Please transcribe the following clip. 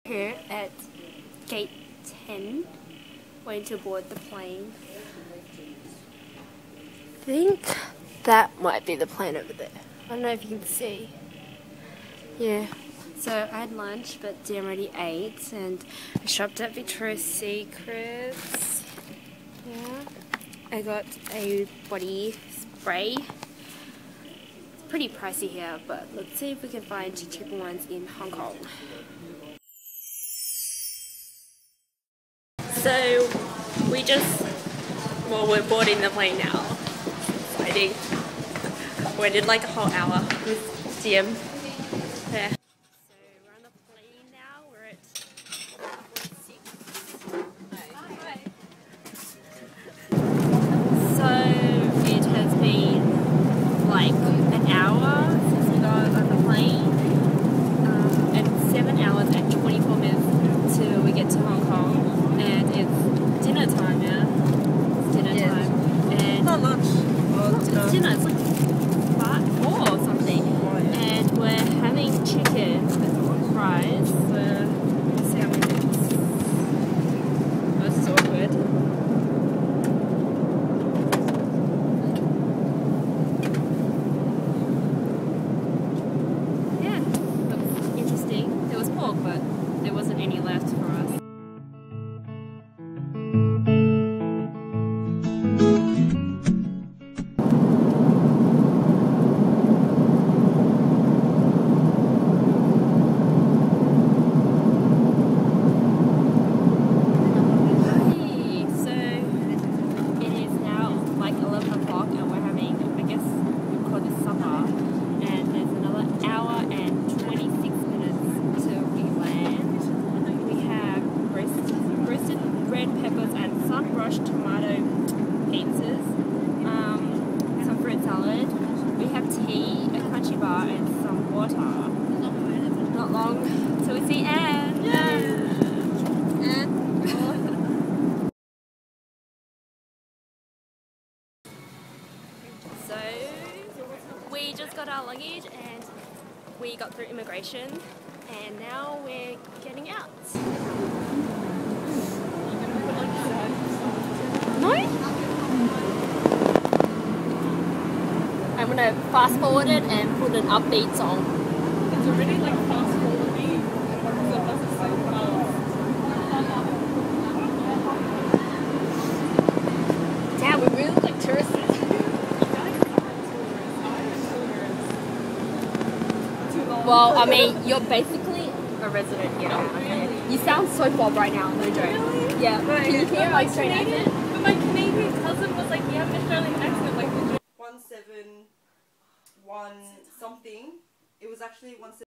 Here at gate 10, waiting to board the plane. I think that might be the plane over there. I don't know if you can see. Yeah. So I had lunch, but Dean already ate, and I shopped at Victoria's Secrets. Yeah. I got a body spray. It's pretty pricey here, but let's see if we can find cheaper ones in Hong Kong. So we're boarding the plane now. Exciting. Waited like a whole hour with Jim. Yeah. So we're on the plane now. We're at 6. Hi. So it has been like an hour since we got on the plane, and 7 hours and 24 minutes till we get to Hong Kong, and it's dinner time now. It's dinner time. And not lunch. It's dinner. It's like 4 or something. And we're having chicken with fries. Let's see how many minutes. That's so good. Yeah, looks interesting. There was pork, but there wasn't any left for us. Sunbrushed tomato pizzas, some fruit salad. We have tea, a crunchy bar, and some water. Not long till we see Anne. So we just got our luggage and we got through immigration, and now we're getting out. No? I'm gonna fast forward it and put an upbeat song. It's already like fast forwarding. The bus is so fast. Damn, we really look like tourists. Well, I mean, you're basically a resident here. Really? You sound so Bob right now, no joke. Really? Yeah. Right. Can you hear my straight accent? But my Canadian cousin was like, you have an Australian accent, like 171 something. It was actually 171.